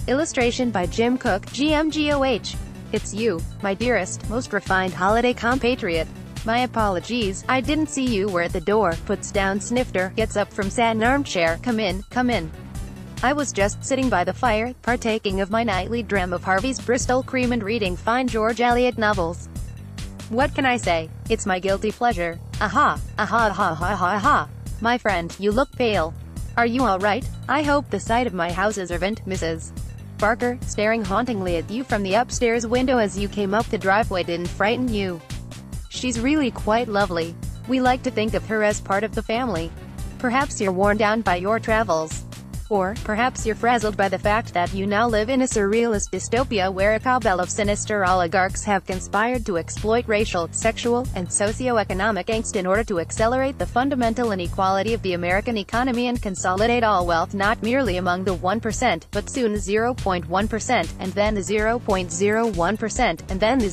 Illustration by Jim Cook, GMGOH. It's you, my dearest, most refined holiday compatriot. My apologies, I didn't see you were at the door. Puts down snifter, gets up from satin armchair. Come in, come in. I was just sitting by the fire, partaking of my nightly dram of Harvey's Bristol cream and reading fine George Eliot novels. What can I say? It's my guilty pleasure. Aha, aha, aha, aha, aha. My friend, you look pale. Are you alright? I hope the sight of my house's servant, Mrs. Barker, staring hauntingly at you from the upstairs window as you came up the driveway didn't frighten you. She's really quite lovely. We like to think of her as part of the family. Perhaps you're worn down by your travels. Or, perhaps you're frazzled by the fact that you now live in a surrealist dystopia where a cabal of sinister oligarchs have conspired to exploit racial, sexual, and socio-economic angst in order to accelerate the fundamental inequality of the American economy and consolidate all wealth not merely among the 1%, but soon the 0.1%, and then the 0.01%, and then the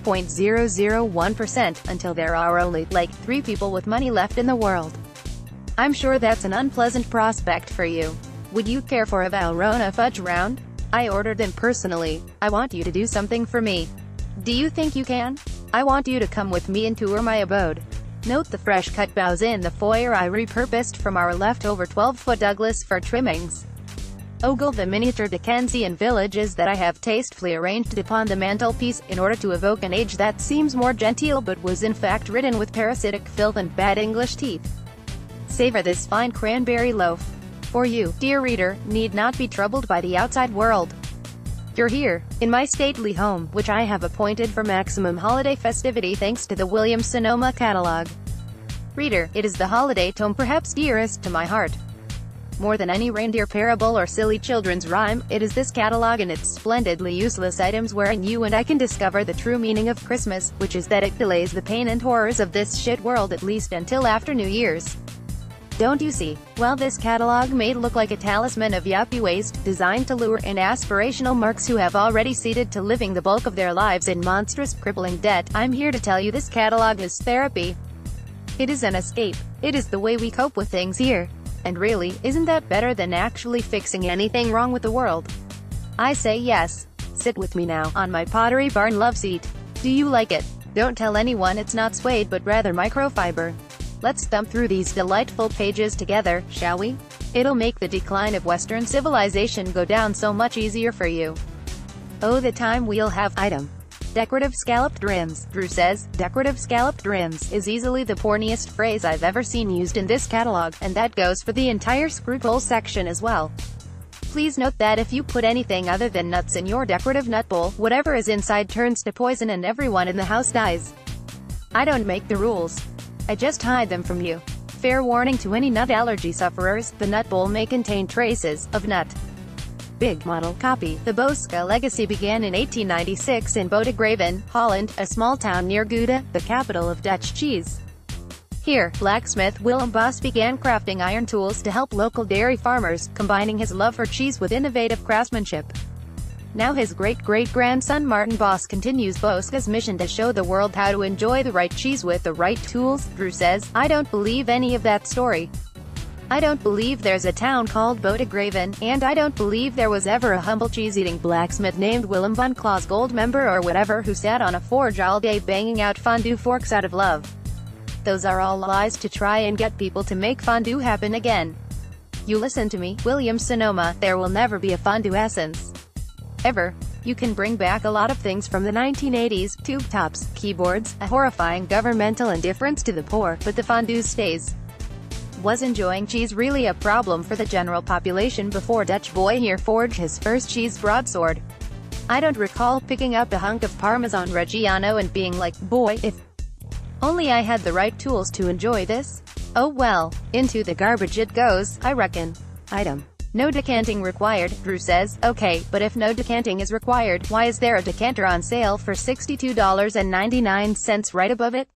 0.001%, until there are only, like, 3 people with money left in the world. I'm sure that's an unpleasant prospect for you. Would you care for a Valrhona fudge round? I ordered them personally. I want you to do something for me. Do you think you can? I want you to come with me and tour my abode. Note the fresh-cut boughs in the foyer I repurposed from our leftover 12-foot Douglas fir trimmings. Ogle the miniature Dickensian villages that I have tastefully arranged upon the mantelpiece, in order to evoke an age that seems more genteel but was in fact ridden with parasitic filth and bad English teeth. Savor this fine cranberry loaf. For you, dear reader, need not be troubled by the outside world. You're here, in my stately home, which I have appointed for maximum holiday festivity thanks to the Williams-Sonoma catalog. Reader, it is the holiday tome perhaps dearest to my heart. More than any reindeer parable or silly children's rhyme, it is this catalog and its splendidly useless items wherein you and I can discover the true meaning of Christmas, which is that it delays the pain and horrors of this shit world at least until after New Year's. Don't you see? Well, this catalog may look like a talisman of yappy waste, designed to lure in aspirational marks who have already ceded to living the bulk of their lives in monstrous, crippling debt. I'm here to tell you this catalog is therapy. It is an escape. It is the way we cope with things here. And really, isn't that better than actually fixing anything wrong with the world? I say yes. Sit with me now, on my Pottery Barn love seat. Do you like it? Don't tell anyone it's not suede but rather microfiber. Let's thumb through these delightful pages together, shall we? It'll make the decline of Western civilization go down so much easier for you. Oh, the time we'll have. Item. Decorative scalloped rims. Drew says, decorative scalloped rims is easily the porniest phrase I've ever seen used in this catalog, and that goes for the entire screwball section as well. Please note that if you put anything other than nuts in your decorative nut bowl, whatever is inside turns to poison and everyone in the house dies. I don't make the rules. I just hide them from you. Fair warning to any nut allergy sufferers, the nut bowl may contain traces of nut. Big model copy. The Boska legacy began in 1896 in Bodegraven, Holland, a small town near Gouda, the capital of Dutch cheese. Here, blacksmith Willem Bos began crafting iron tools to help local dairy farmers, combining his love for cheese with innovative craftsmanship. Now his great-great-grandson Martin Bos continues Boska's mission to show the world how to enjoy the right cheese with the right tools. Drew says, I don't believe any of that story. I don't believe there's a town called Bodegraven, and I don't believe there was ever a humble cheese-eating blacksmith named Willem von Claus Goldmember or whatever who sat on a forge all day banging out fondue forks out of love. Those are all lies to try and get people to make fondue happen again. You listen to me, Williams-Sonoma, there will never be a fondue essence. Ever. You can bring back a lot of things from the 1980s, tube tops, keyboards, a horrifying governmental indifference to the poor, but the fondue stays. Was enjoying cheese really a problem for the general population before Dutch boy here forged his first cheese broadsword? I don't recall picking up a hunk of Parmesan Reggiano and being like, boy, if only I had the right tools to enjoy this. Oh well, into the garbage it goes, I reckon. Item. No decanting required. Drew says, okay, but if no decanting is required, why is there a decanter on sale for $62.99 right above it?